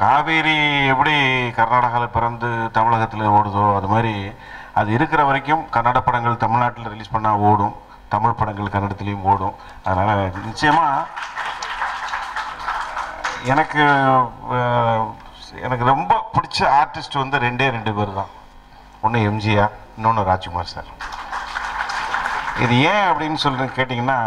காவேரி எப்படி கர்நாடகாவில் பிறந்து தமிழகத்தில் ஓடுதோ அது மாதிரி அது இருக்கிற வரைக்கும் கன்னட படங்கள் தமிழ்நாட்டில் ரிலீஸ் பண்ணால் ஓடும், தமிழ் படங்கள் கன்னடத்துலேயும் ஓடும். அதனால் நிச்சயமாக எனக்கு எனக்கு ரொம்ப பிடிச்ச ஆர்டிஸ்ட் வந்து ரெண்டு பேர் தான். ஒன்று எம்ஜிஆர், இன்னொன்று ராஜ்குமார் சார். இது ஏன் அப்படின்னு சொல்கிறேன் கேட்டிங்கன்னா,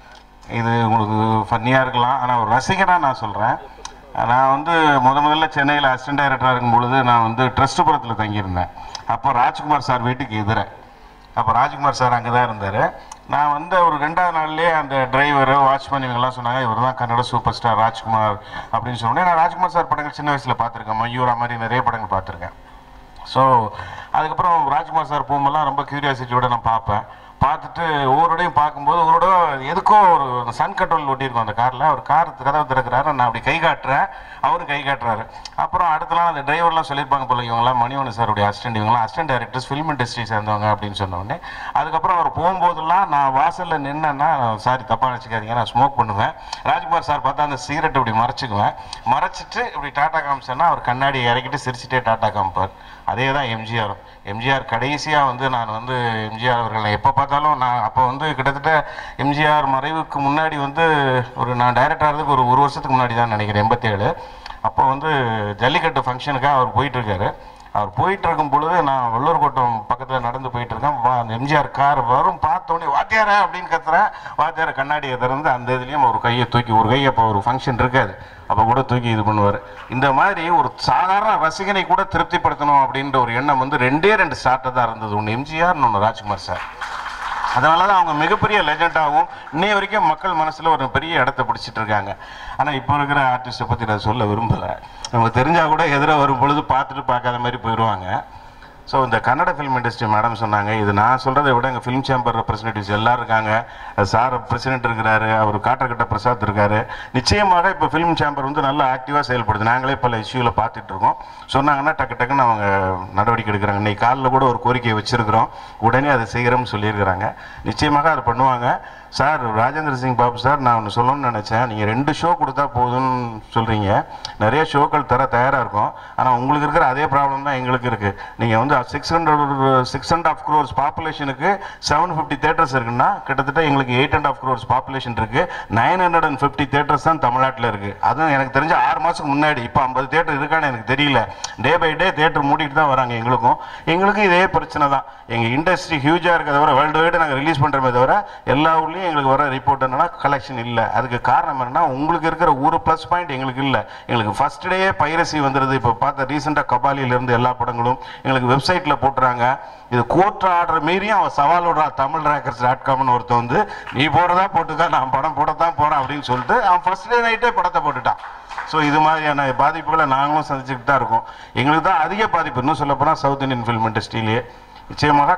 இது உங்களுக்கு ஃபன்னியாக இருக்கலாம், ஆனால் ஒரு ரசிகனாக நான் சொல்கிறேன். நான் வந்து முதல்ல சென்னையில் அசிஸ்டன்ட் டைரக்டராக இருக்கும் பொழுது நான் வந்து ட்ரஸ்ட்டுபுரத்தில் தங்கியிருந்தேன். அப்போ ராஜ்குமார் சார் வீட்டுக்கு எதிரே. அப்போ ராஜ்குமார் சார் அங்கே தான் இருந்தார். நான் வந்து ஒரு 2வது நாள்லேயே அந்த டிரைவரு வாட்ச்மேன் இவங்கெல்லாம் சொன்னாங்க, இவர் தான் கன்னட சூப்பர் ஸ்டார் ராஜ்குமார் அப்படின்னு சொன்னேன். நான் ராஜ்குமார் சார் படங்கள் சின்ன வயசில் பார்த்துருக்கேன், மயூரா மாதிரி நிறைய படங்கள் பார்த்துருக்கேன். ஸோ அதுக்கப்புறம் ராஜ்குமார் சார் போகும்போதெல்லாம் ரொம்ப க்யூரியாசிட்டியோடு நான் பார்ப்பேன். பார்த்துட்டு ஒவ்வொருடையும் பார்க்கும்போது ஒவ்வொரு எதுக்கோ ஒரு சன் கண்ட்ரோல் ஒட்டியிருக்கோம் அந்த காரில். அவர் கார் கதவை திறக்கிறாரு, நான் அப்படி கை காட்டுறேன், அவரு கை காட்டுறாரு. அப்புறம் அடுத்த நாள் அந்த டிரைவர்லாம் சொல்லியிருப்பாங்க போல, இவங்களாம் மணிவண்ணன் சாருடைய அசிஸ்டன்ட், இவங்களாம் அசிஸ்டன்ட் டைரக்டர்ஸ் ஃபிலிம் இண்டஸ்ட்ரி சேர்ந்தவங்க அப்படின்னு சொன்னோடனே அதுக்கப்புறம் அவர் போகும்போதெல்லாம் நான் வாசலில் நின்னேன்னா, சாரி தப்பாக நினச்சிக்காதீங்க, நான் ஸ்மோக் பண்ணுவேன். ராஜ்குமார் சார் பார்த்தா அந்த சிகரெட் இப்படி மறைச்சிக்குவேன், மறைச்சிட்டு இப்படி டாட்டா காமிச்சேன்னா அவர் கண்ணாடி இறக்கிட்டு சிரிச்சிட்டே டாட்டா காமிப்பார். அதே தான் எம்ஜிஆரும். எம்ஜிஆர் கடைசியாக வந்து நான் வந்து எம்ஜிஆர் அவர்களை எப்போ பார்த்தாலும் நான் அப்போ வந்து கிட்டத்தட்ட எம்ஜிஆர் மறைவுக்கு முன்னாடி வந்து நான் டைரக்டர் ஆகிறதுக்கு ஒரு வருஷத்துக்கு முன்னாடி தான் நினைக்கிறேன், 87. அப்போ வந்து ஜல்லிக்கட்டு ஃபங்க்ஷனுக்காக அவர் போயிட்டுருக்காரு. அவர் போயிட்டு இருக்கும் பொழுது நான் வள்ளூர் கோட்டம் பக்கத்தில் நடந்து போயிட்டு இருக்கேன். அந்த எம்ஜிஆர் கார் வரும், பார்த்தோன்னே வாத்தியார அப்படின்னு கத்துறேன். வாத்தியார கண்ணாடியை திறந்து அந்த இதுலேயும் ஒரு கையை தூக்கி, ஒரு கையை அப்போ ஒரு ஃபங்க்ஷன் இருக்காது, அப்போ கூட தூக்கி இது பண்ணுவார். இந்த மாதிரி ஒரு சாதாரண ரசிகனை கூட திருப்திப்படுத்தணும் அப்படின்ற ஒரு எண்ணம் வந்து 2 ஸ்டார்ட்டாக தான் இருந்தது. ஒன்று எம்ஜிஆர், இன்னொன்று ராஜ்குமார் சார். அதனால தான் அவங்க மிகப்பெரிய லெஜெண்டாகவும் இன்னைய வரைக்கும் மக்கள் மனசில் ஒரு பெரிய இடத்த பிடிச்சிட்டு இருக்காங்க. ஆனால் இப்போ இருக்கிற ஆர்டிஸ்ட்டை பற்றி நான் சொல்ல விரும்பலை. நமக்கு தெரிஞ்சால் கூட எதிர வரும் பொழுது பார்த்துட்டு பார்க்காத மாதிரி போயிடுவாங்க. ஸோ இந்த கன்னட ஃபிலிம் இண்டஸ்ட்ரி மேடம் சொன்னாங்க, இது நான் சொல்கிறத விட எங்கள் ஃபிலிம் சேம்பர் ரெப்ரஸன்டேட்டிவ்ஸ் எல்லோரும் இருக்காங்க. சார் பிரசிடென்ட் இருக்கிறாரு, அவர் காட்டர்கட்ட பிரசாத் இருக்கார். நிச்சயமாக இப்போ ஃபிலிம் சேம்பர் வந்து நல்லா ஆக்டிவாக செயல்படுது. நாங்களே பல இஷ்யூவில் பார்த்துட்டு இருக்கோம். சொன்னாங்கன்னா டக்குன்னு அவங்க நடவடிக்கை எடுக்கிறாங்க. இன்னைக்கு காலில் கூட ஒரு கோரிக்கையை வச்சுருக்கிறோம், உடனே அதை செய்கிறோம்னு சொல்லியிருக்கிறாங்க. நிச்சயமாக அதை பண்ணுவாங்க. சார் ராஜேந்திர சிங் பாபு சார், நான் ஒன்று சொல்லணும்னு நினச்சேன். நீங்கள் 2 ஷோ கொடுத்தா போதும்னு சொல்கிறீங்க, நிறைய ஷோக்கள் தர தயாராக இருக்கும். ஆனால் உங்களுக்கு இருக்கிற அதே ப்ராப்ளம் தான் எங்களுக்கு இருக்குது. நீங்கள் வந்து 6.5 crores பாப்புலேஷனுக்கு 750 தேட்டர்ஸ் இருக்குன்னா, கிட்டத்தட்ட எங்களுக்கு 8.5 crores பாப்புலேஷன் இருக்குது. 950 தேட்டர்ஸ் தான் தமிழ்நாட்டில் இருக்குது. அதுவும் எனக்கு தெரிஞ்ச 6 மாதத்துக்கு முன்னாடி. இப்போ 50 தேட்டர் இருக்கான்னு எனக்கு தெரியல. டே பை டே தேட்டர் மூடிட்டு தான் வராங்க. எங்களுக்கும் இதே பிரச்சனை தான். எங்கள் இண்டஸ்ட்ரி ஹியூஜாக இருக்கிறத தவிர வேர்ல்டு வைடு நாங்கள் ரிலீஸ் பண்ணுறமே தவிர எல்லா ஊர்லேயும் எங்களுக்கு வர ரிப்போர்ட் என்னன்னா கலெக்ஷன் இல்லை. அதுக்கு காரணம் என்னன்னா, உங்களுக்கு இருக்கிற ஒரு ப்ளஸ் பாயிண்ட் எங்களுக்கு இல்லை. எங்களுக்கு ஃபர்ஸ்ட் டேயே பைரசி வந்துடுது. இப்போ பார்த்த ரீசெண்டாக கபாலியிலேருந்து எல்லா படங்களும் எங்களுக்கு வெப்சைட்டில் போட்டுறாங்க. இது கோர்ட் ஆர்டர் மீறியும் அவன் சவால் விடுறா. TamilRackers.comனு ஒருத்தன் வந்து, நீ போடுறதா போட்டுக்கா, நான் படம் போடத்தான் போகிறேன் அப்படின்னு சொல்லிட்டு அவன் ஃபர்ஸ்ட் டே நைட்டே படத்தை போட்டுட்டான். ஸோ இது மாதிரியான பாதிப்புகளை நாங்களும் சந்திச்சுக்கிட்டு தான் இருக்கோம். எங்களுக்கு தான் அதிக பாதிப்பு. இன்னும் சொல்லப்போனால் சவுத் இந்தியன் ஃபிலிம் இண்டஸ்ட்ரியிலேயே நிச்சயமாக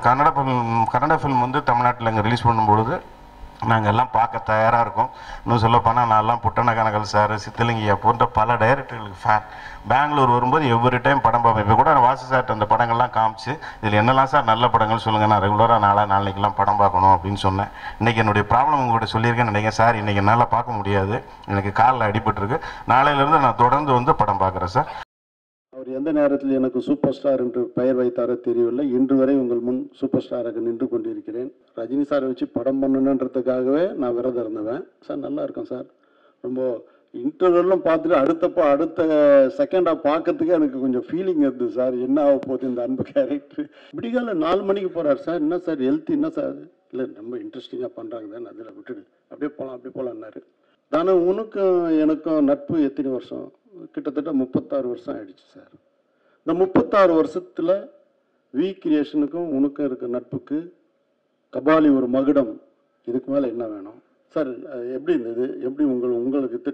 கன்னட ஃபிலிம் வந்து தமிழ்நாட்டில் இங்கே ரிலீஸ் பண்ணும்பொழுது நாங்கள் எல்லாம் பார்க்க தயாராக இருக்கோம். இன்னும் சொல்லப்போனால் நான்லாம் புட்டண கனகல் சார், சித்தலிங்கியா போன்ற பல டைரக்டர்களுக்கு ஃபேன். பெங்களூர் வரும்போது எவ்ரி டைம் படம் பார்ப்பேன். இப்போ கூட வாசு சார்ட்ட அந்த படங்கள்லாம் காமிச்சு, இதில் என்னெல்லாம் சார் நல்ல படங்கள் சொல்லுங்கள், நான் ரெகுலராக நாளைக்கெல்லாம் படம் பார்க்கணும் அப்படின்னு சொன்னேன். இன்றைக்கி என்னுடைய ப்ராப்ளம் உங்கள்கிட்ட சொல்லியிருக்கேன்னு நினைக்கிறேன். சார் இன்றைக்கி என்னால் பார்க்க முடியாது, எனக்கு காலில் அடிபட்டுருக்கு. நாளையிலேருந்து நான் தொடர்ந்து வந்து படம் பார்க்குறேன் சார். அவர் எந்த நேரத்தில் எனக்கு சூப்பர் ஸ்டார் என்று பெயர் வைத்தாரோ தெரியவில்லை. இன்று வரை உங்கள் முன் சூப்பர் ஸ்டாராக நின்று கொண்டிருக்கிறேன். ரஜினி சாரை வச்சு படம் பண்ணணுன்றதுக்காகவே நான் விரதம் இருந்தவன். சார் நல்லா இருக்கும் சார். ரொம்ப இன்டர்வெல்லாம் பார்த்துட்டு அடுத்த செகண்டாக பார்க்கறதுக்கு எனக்கு கொஞ்சம் ஃபீலிங் இருந்தது சார். என்ன ஆக போகுது இந்த அன்பு கேரக்டர். விடிகால 4 மணிக்கு போகிறார் சார். என்ன சார் ஹெல்த், என்ன சார்? இல்லை ரொம்ப இன்ட்ரெஸ்டிங்காக பண்ணுறாங்க தான், அதில் விட்டுடு, அப்படியே போகலான்னாரு. தானே உனக்கும் எனக்கும் நட்பு எத்தனை வருஷம்? கிட்டத்தட்ட 36 வருஷம் ஆயிடுச்சு சார். இந்த 36 வருஷத்தில் வி கிரியேஷனுக்கும் உனக்கும் இருக்க நட்புக்கு கபாலி ஒரு மகுடம். இதுக்கு மேலே என்ன வேணும் சார்? எப்படி இருந்தது? எப்படி உங்களுக்கு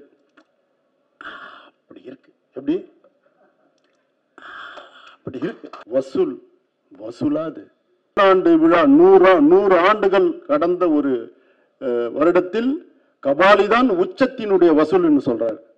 அப்படி இருக்கு? எப்படி அப்படி இருக்கு? வசூலாது ஆண்டு விழா 100 ஆண்டுகள் கடந்த ஒரு வருடத்தில் கபாலிதான் உச்சத்தினுடைய வசூல்னு சொல்றாரு.